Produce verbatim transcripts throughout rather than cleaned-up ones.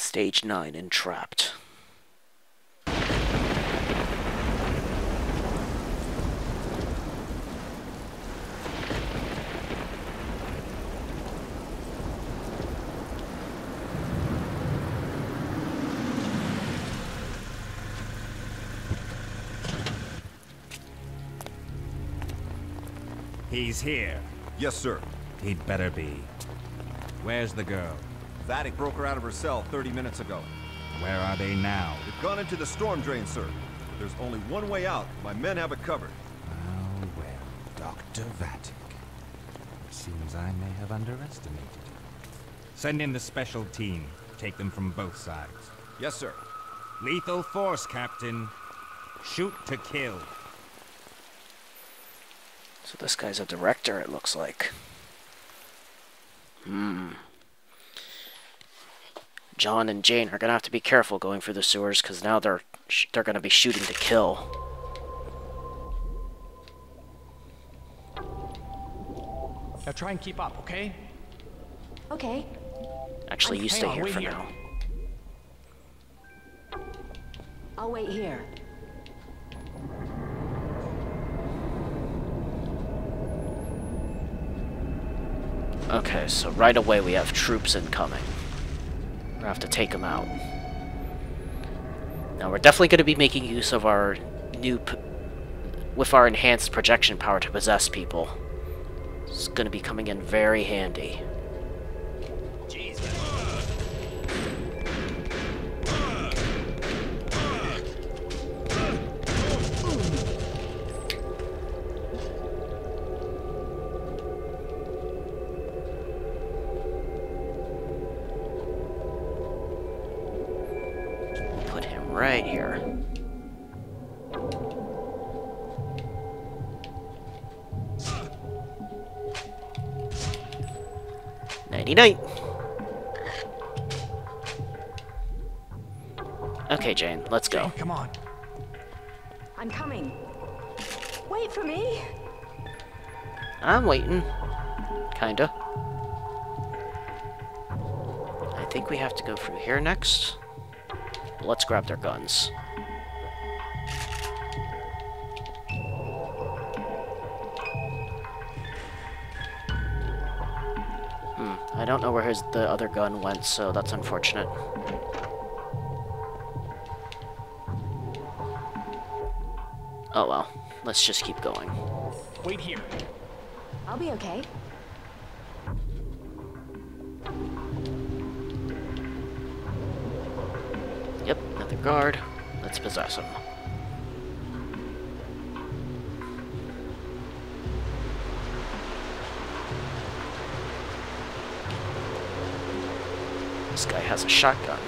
Stage nine, Entrapped. He's here. Yes, sir. He'd better be. Where's the girl? Vatic broke her out of her cell thirty minutes ago. Where are they now? They've gone into the storm drain, sir. There's only one way out. My men have it covered. Oh, well, Doctor Vatic. Seems I may have underestimated you. Send in the special team. Take them from both sides. Yes, sir. Lethal force, Captain. Shoot to kill. So this guy's a director, it looks like. Hmm. John and Jayne are gonna have to be careful going through the sewers, because now they're sh they're gonna be shooting to kill. Now try and keep up, okay? Okay. Actually, I'm- you hang stay on, here wait for here. now. I'll wait here. Okay, so right away we have troops incoming. We have to take them out. Now we're definitely going to be making use of our new, p with our enhanced projection power to possess people. It's going to be coming in very handy. Put him right here. Nighty-night. Okay, Jayne, let's go. Jayne, come on. I'm coming. Wait for me. I'm waiting. Kinda. I think we have to go through here next. Let's grab their guns. Hmm, I don't know where his the other gun went, so that's unfortunate. Oh well, let's just keep going. Wait here. I'll be okay. Yep, another guard. Let's possess him. This guy has a shotgun.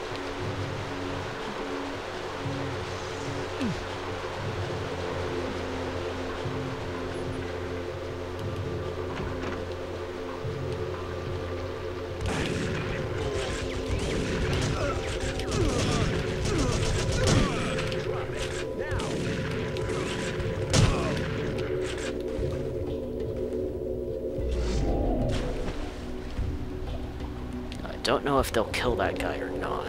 Don't know if they'll kill that guy or not.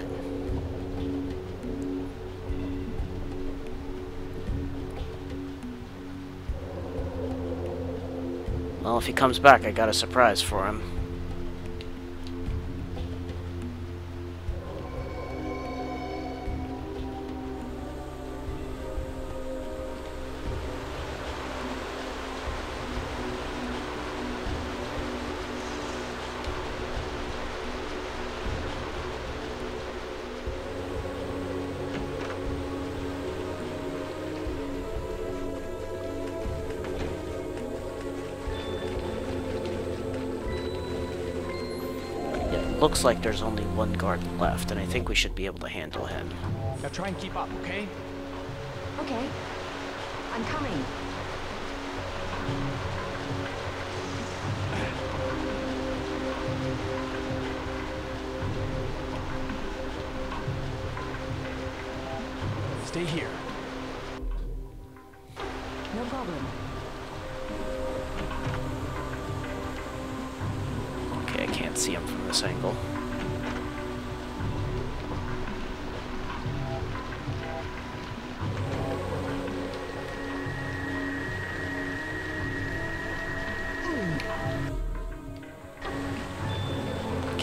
Well, if he comes back, I got a surprise for him. Looks like there's only one guard left, and I think we should be able to handle him. Now try and keep up, okay? Okay. I'm coming. Stay here. No problem. Okay, I can't see him from this angle.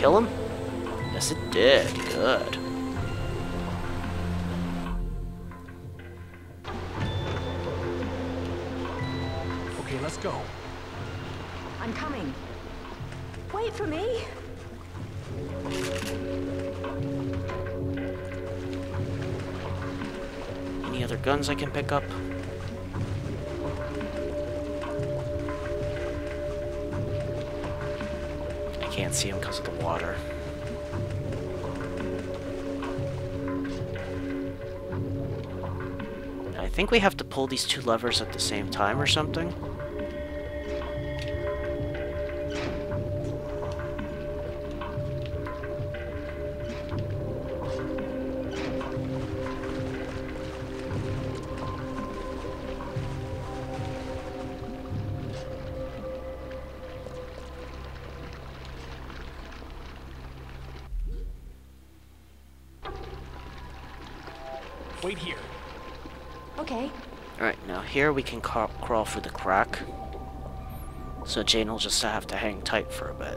kill him? Yes, it did. Good. Okay, let's go. I'm coming. Wait for me. Any other guns I can pick up? I can't see him because of the water. I think we have to pull these two levers at the same time or something. Wait here. Okay. Alright, now here we can ca crawl through the crack. So Jayne will just have to hang tight for a bit.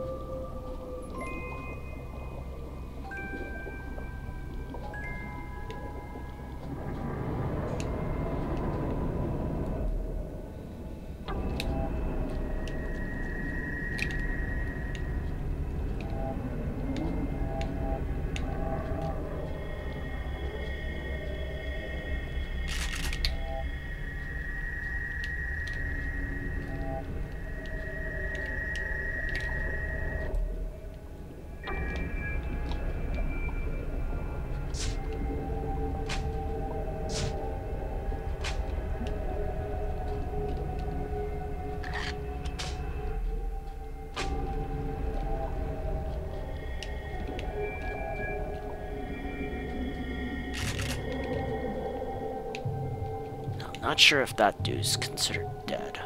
Not sure if that dude's considered dead.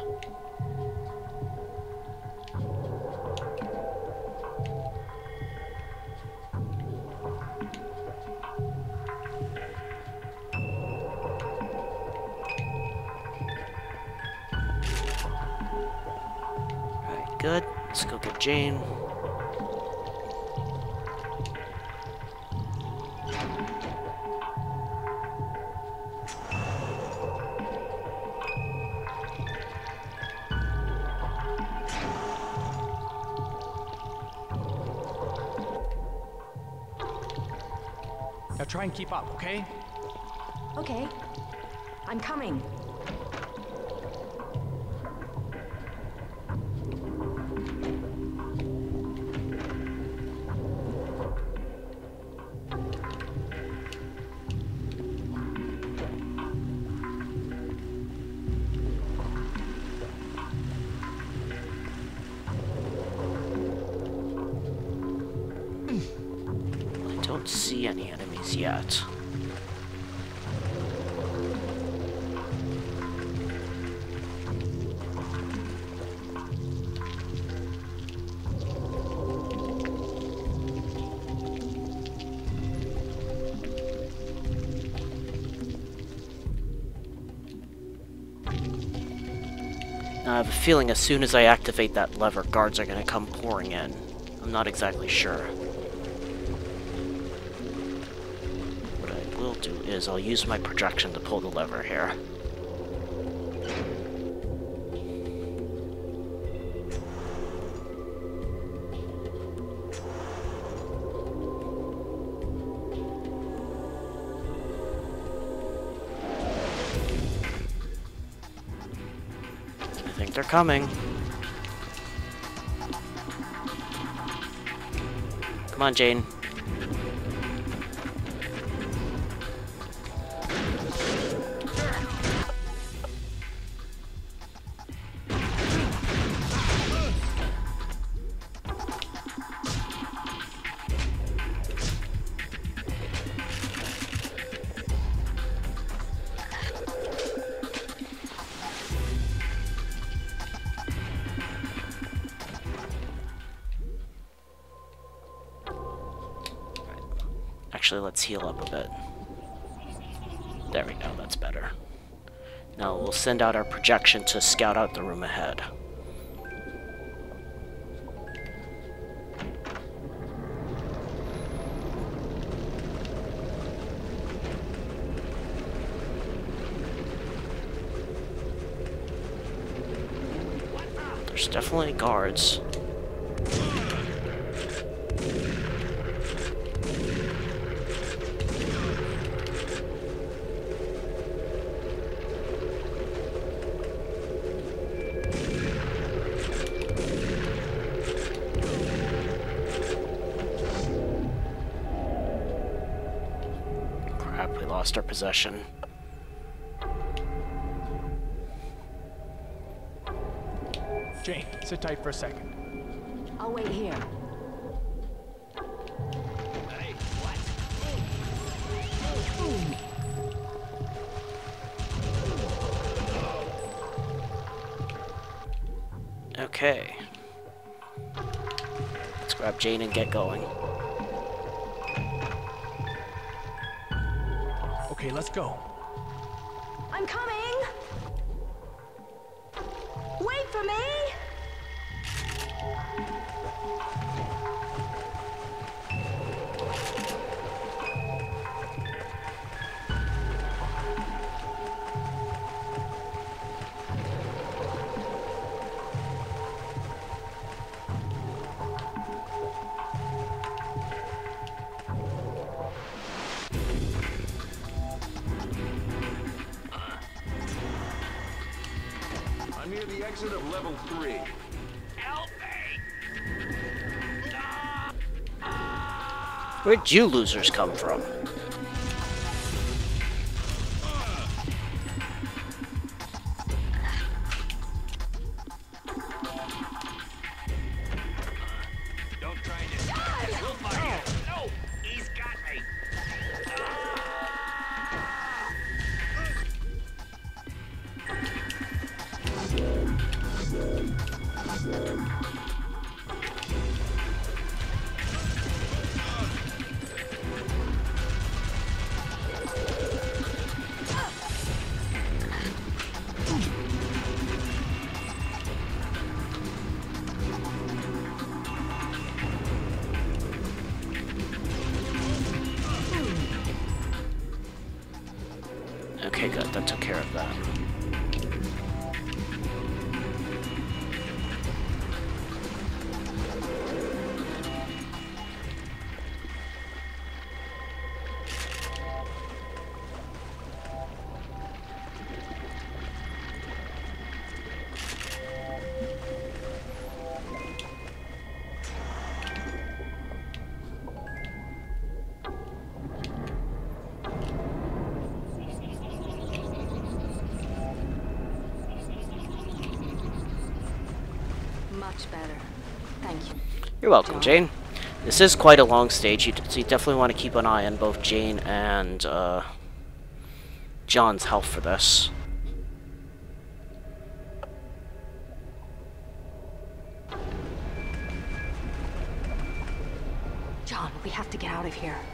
Alright, good. Let's go get Jayne. Now try and keep up, okay? Okay. I'm coming. Don't see any enemies yet. Now, I have a feeling as soon as I activate that lever, guards are going to come pouring in. I'm not exactly sure. Do is I'll use my projection to pull the lever here. I think they're coming. Come on, Jayne. Actually, let's heal up a bit. There we go, that's better. Now we'll send out our projection to scout out the room ahead. There's definitely guards. Crap, we lost our possession. Jayne, sit tight for a second. I'll wait here. Hey, what? Okay. Let's grab Jayne and get going. Okay, let's go. I'm coming! Wait for me! I'm near the exit of level three. Help me! Where'd you losers come from? Don't try this. We'll find you. No! He's got me! Okay, good. That took care of that. Much better. Thank you. You're welcome, Jayne. This is quite a long stage, you so you definitely want to keep an eye on both Jayne and uh, John's health for this. John, we have to get out of here.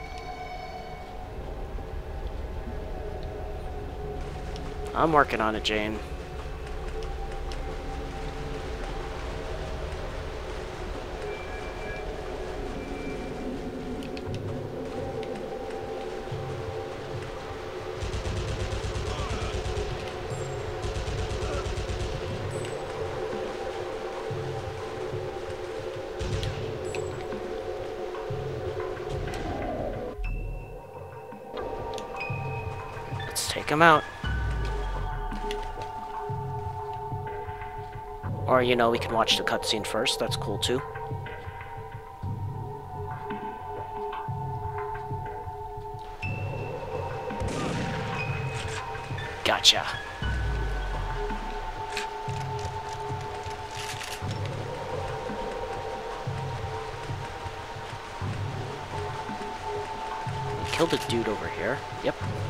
I'm working on it, Jayne. Take him out. Or, you know, we can watch the cutscene first. That's cool, too. Gotcha. Killed a dude over here. Yep.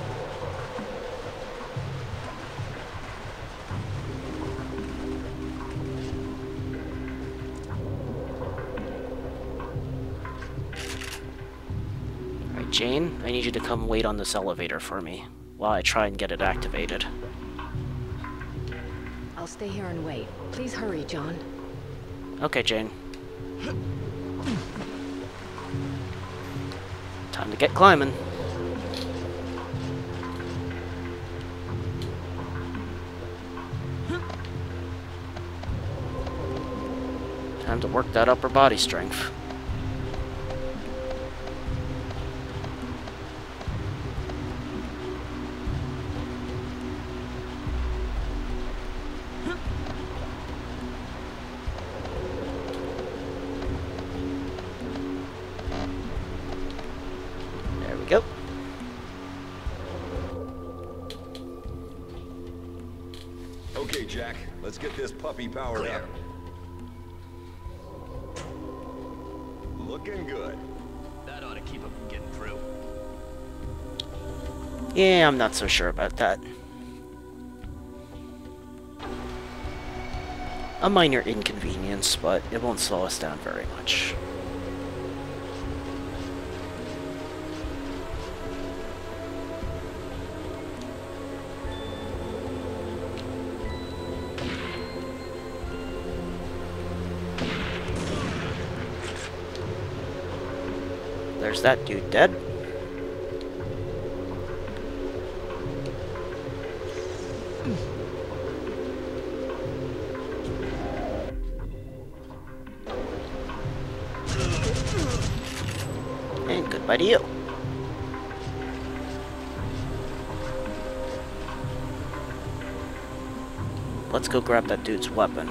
Jayne, I need you to come wait on this elevator for me while I try and get it activated. I'll stay here and wait. Please hurry, John. Okay, Jayne. Time to get climbing. Time to work that upper body strength. There we go. Okay, Jack, let's get this puppy powered Clear. up. Looking good. That ought to keep him from getting through. Yeah, I'm not so sure about that. A minor inconvenience, but it won't slow us down very much. There's that dude dead. And goodbye to you. Let's go grab that dude's weapon.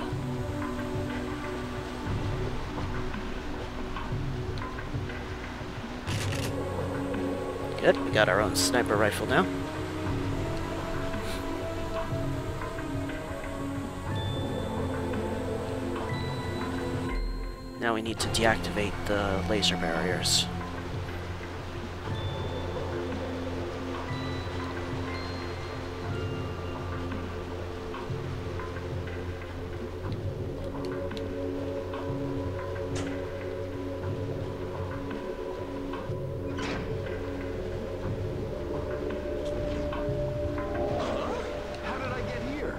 Good, we got our own sniper rifle now. Now we need to deactivate the laser barriers. How did I get here?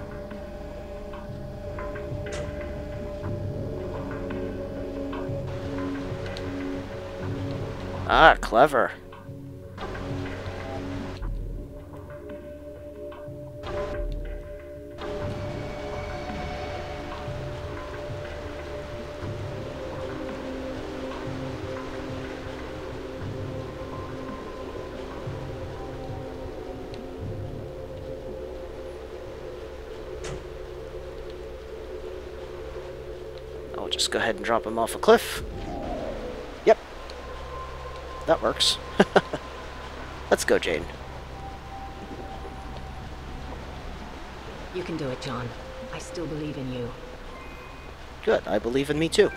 Ah, clever. I'll just go ahead and drop him off a cliff. Yep. That works. Let's go, Jayne. You can do it, John. I still believe in you. Good, I believe in me too.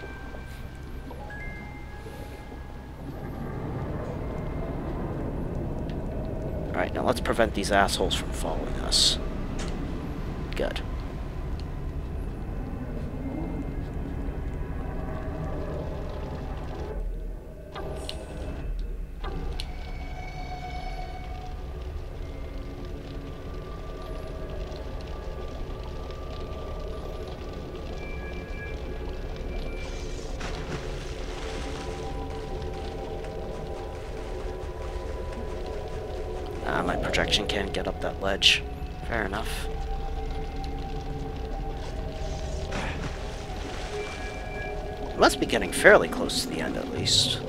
Alright, now let's prevent these assholes from following us. Good. Ah, my projection can't get up that ledge. Fair enough. Must be getting fairly close to the end, at least.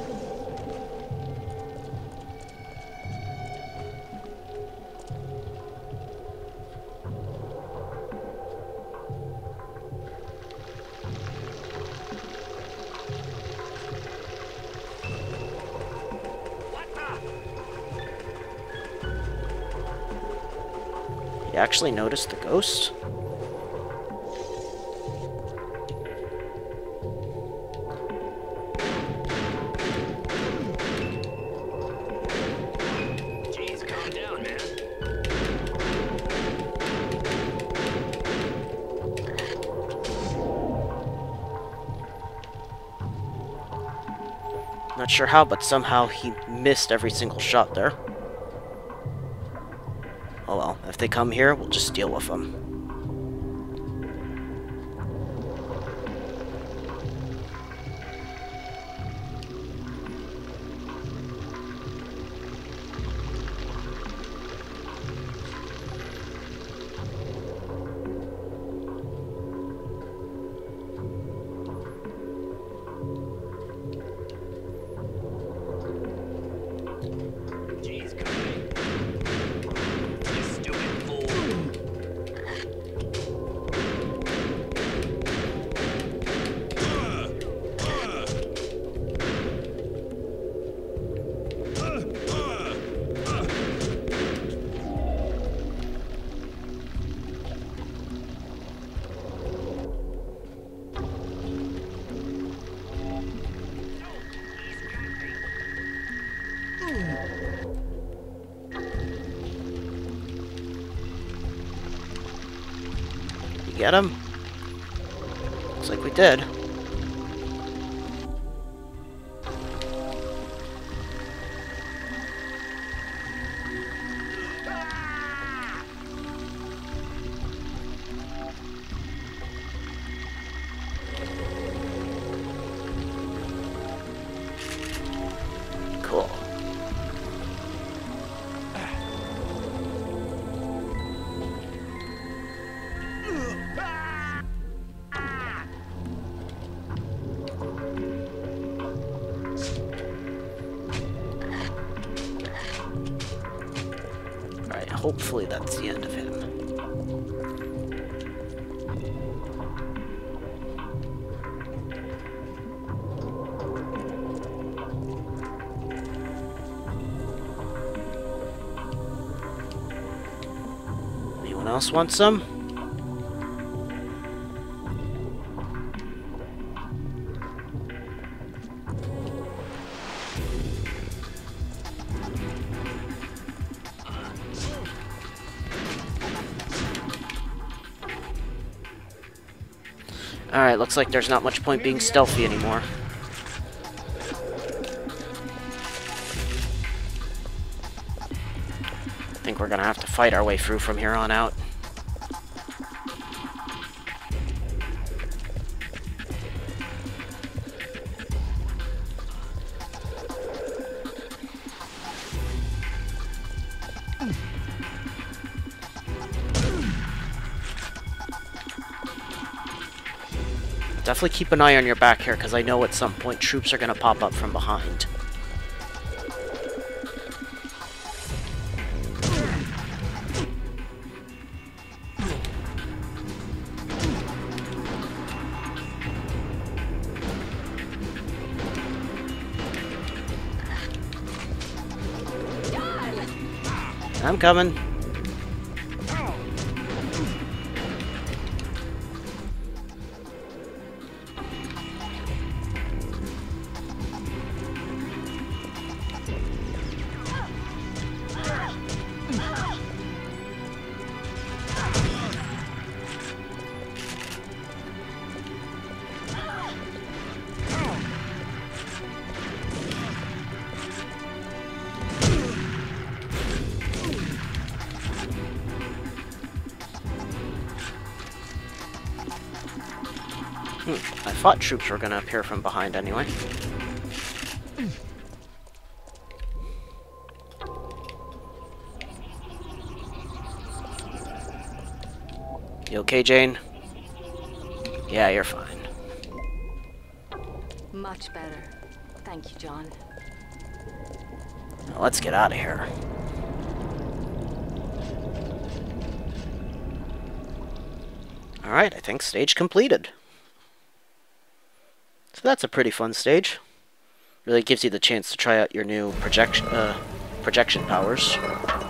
You actually noticed the ghost? Jeez, calm down, man. Not sure how, but somehow he missed every single shot there. Oh well, if they come here, we'll just deal with them. get him? Looks like we did. Cool. Alright, hopefully that's the end of him. Anyone else want some? Alright, looks like there's not much point being stealthy anymore. I think we're gonna have to fight our way through from here on out. Definitely keep an eye on your back here, because I know at some point troops are going to pop up from behind. I'm coming. Hmm, I thought troops were gonna appear from behind anyway. You okay, Jayne? Yeah, you're fine. Much better. Thank you, John. Now let's get out of here. Alright, I think stage completed. So that's a pretty fun stage. Really gives you the chance to try out your new projection uh, projection powers.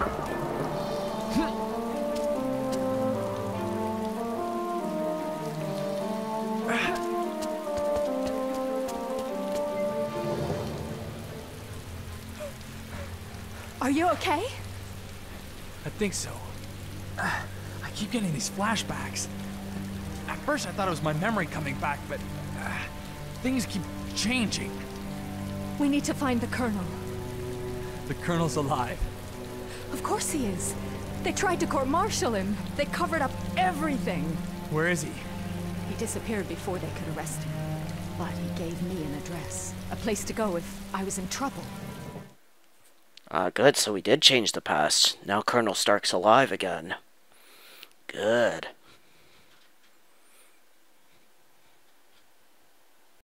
Are you okay? I think so. Uh, I keep getting these flashbacks. At first I thought it was my memory coming back, but uh, things keep changing. We need to find the Colonel. The Colonel's alive. Of course he is. They tried to court-martial him. They covered up everything. Where is he? He disappeared before they could arrest him. But he gave me an address. A place to go if I was in trouble. Ah, good, so we did change the past. Now Colonel Stark's alive again. Good.